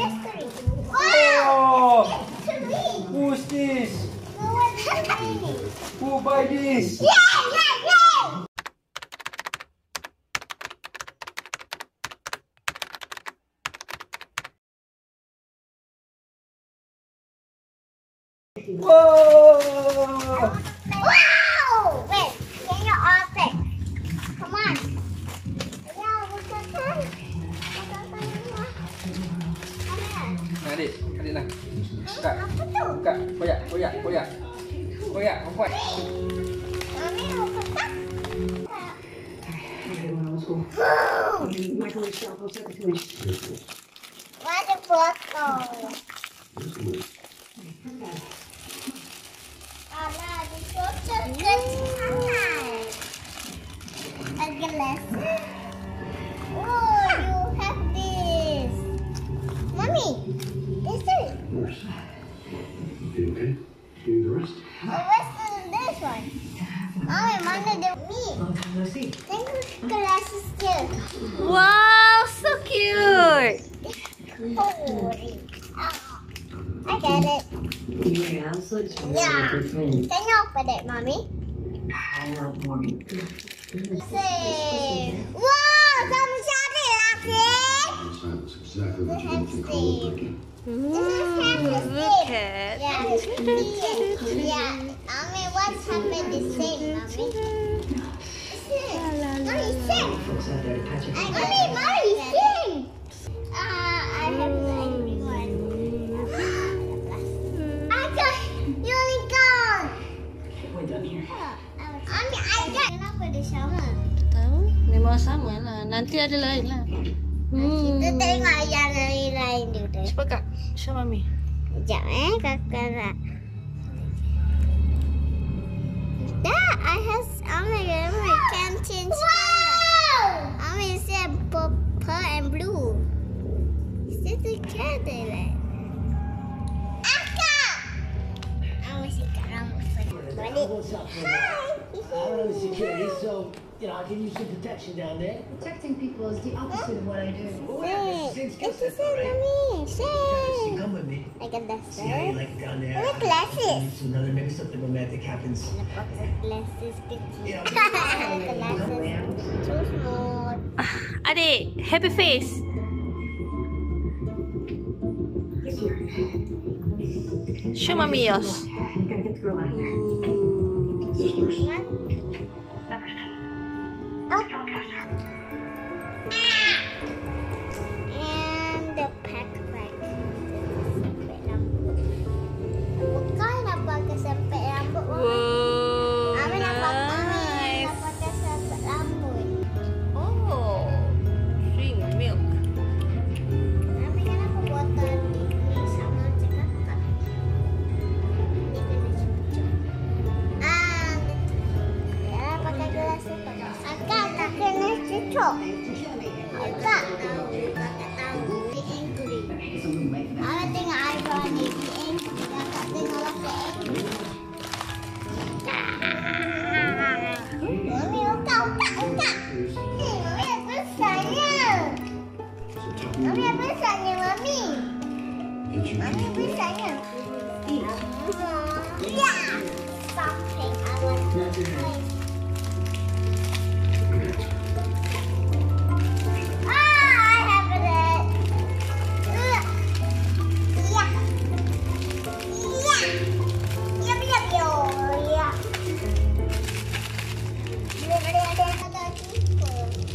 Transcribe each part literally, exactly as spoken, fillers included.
history. Oh! History. Who's this? No one's history. Who buy this? Yeah, yeah, yeah. Whoa! Wow! Wait, can you open? Come on. Yeah, what's that thing? What's that thing? Nah, adik, adik nak. Buka. Apa tu? Buka. Koyak, koyak, koyak. Koyak, kuat. Mami, apa tak? What a bottle. Alah, this bottle kecil. A glass. Oh, you have this. Mommy, this is. You okay? You the rest? Oh, what's this one? Mommy, mana the me? Thank you, glasses too. Wow, so cute. Oh, I get it. Yeah, so it's really Yeah. good thing. Can you open it, Mommy? I love mommy. Say, wow, kamu cari lagi. That's exactly what you didn't think I looked like. This is half the Look same. at. Yeah, yeah. Mommy, what's happened the same, Mommy? Mommy, sing. Folks out there to patch it. Mommy, Mommy, sing. Uh, I have the angry one. I got unicorn. Way down here. Mommy, I got. Kenapa dia sama? Tahu? Memang sama lah. Nanti ada lain lah. Kita Hmm. tengok yang lain-lain dulu. Cepat kak. Show mami. Sekejap eh, kakak nak. That I have, oh my god, I can change color. I mean, it's purple and blue. Is it together then? Akka! I want to see rambut first. Balik. What's up, man? I don't know the security, so you know I can use some protection down there. Protecting people is the opposite of what I do. Well, whatever, it's the same skill This is set, it, right? mommy. So Say. come with me. Like a See how you duster. like it down there. I like glasses. So another maybe something romantic happens. Lepas glasses kecil. Yeah. Glasses too small. Adik, happy face. Show mami yours. You gotta get the girl out of there. And the pack bag. Sempit rambut. Bukan nak pakai sempit rambut. Wow, Amin nak pakai nak nice. pakai sempit rambut. Oh, drink milk. Amin kenapa botol ni sama macam kakak? Ni kena cucuk. Ah, ya pakai gelas tu. Kakak tak kena cucuk. Kakak tahu, kakak tahu. Be angry. Amin tengok eyebrow ni. Be angry. Kakak tengok pakai angry. Mami, buka, buka, buka. Eh, Mami, apa besarnya? Mami, apa besarnya, Mami? Did you Mami, apa besarnya? Ya. Something I want to play. Ah, I have it. Uh, Yeah. Yeah. Yum, yum, yum. Yeah. Ada ada ada tipe.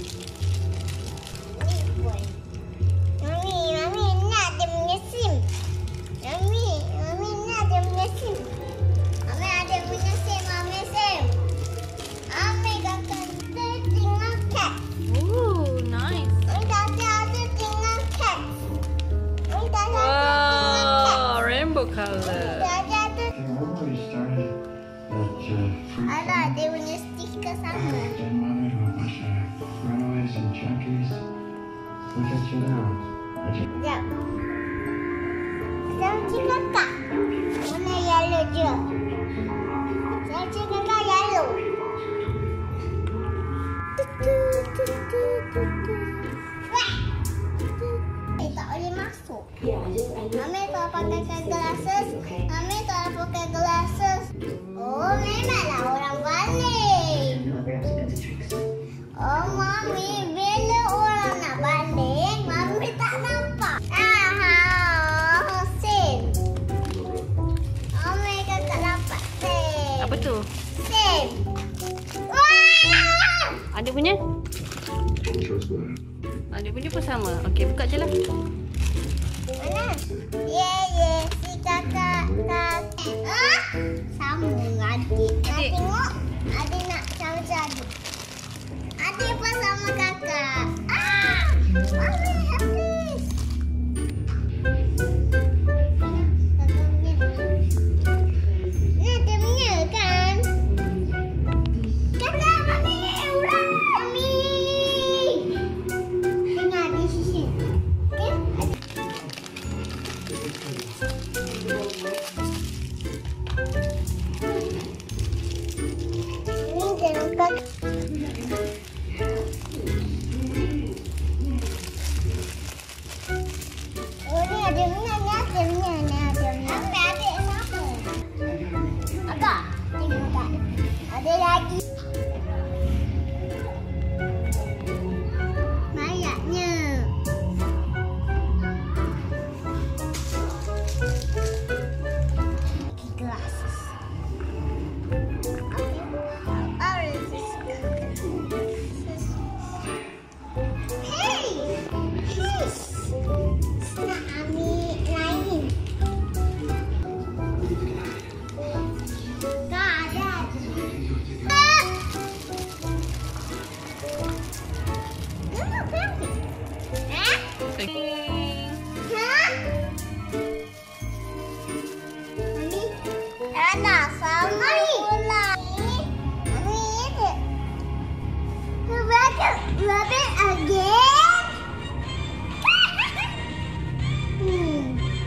Ni pun. Mami, mami nak dia punya SIM. Mami, mami nak dia punya SIM. Mami ada punya SIM, mami SIM. Mami kata dia tinggal cat. Ooh, nice. Mami kata ada tinggal cat. Mami kata ada tinggal cat. Wow, rainbow color. Ada ada. remember we started that uh, fruit Ada farm? dia punya stiker sama. Grandmother to a bunch of runaways and junkies. Look at you now. Are you Sekejap. Saya cakap kakak. Warna yellow je. Saya cakap kakak yellow. Tutu, tutu, tutu. Wah. Eh, tak boleh masuk. Yeah, Mami tak pakai glasses. Mami tak pakai glasses. Oh, memanglah orang balik. No, grab some tricks. Oh, Mami, bila orang nak balik, Mami tak nampak. Ah, Hussein. Mami kakak dapat sen. Apa tu? Sen. Wah! Adik punya? Trustworthy. Adik punya pun sama. Okey, buka je lah. Mana? Ye ye, si kakak kakak. Ah, sama dengan adik. Nak Adik. tengok, adik nak sama-sama adik. Adik pun sama kakak. Ah, Mami habis. Ni dia punya kan? Kakak Mami, ulang Mami. Tengah di sisi. Okay? Ini jangan kak. Oh ni ada punya, ni ada punya, ni ada punya. Apa adik siapa? Agak. Tengok tak? Ada lagi. Banyaknya. Glasses. Hey! Hey! Nak ambil lain. Tak ada. Ah! Kenapa berhenti? Eh? Hah? Mami? Ada sama pula. Mami itu. Rabbit, rabbit again? Hmm.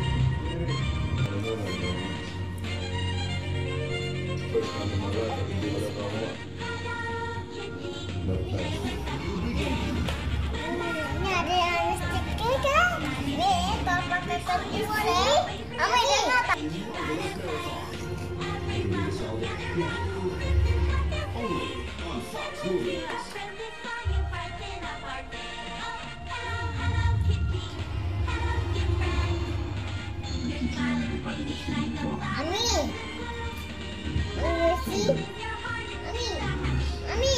Ni ada yang stiker kan? Ni tak pakai stiker. Mami dengar tak? Mami. Mami, see? Mami. Mami.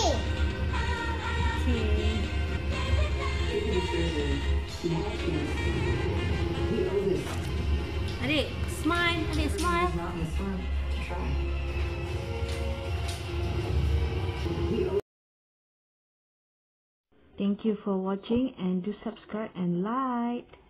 Adik, smile. Adik, smile. Not in the fun to try. Thank you for watching and do subscribe and like.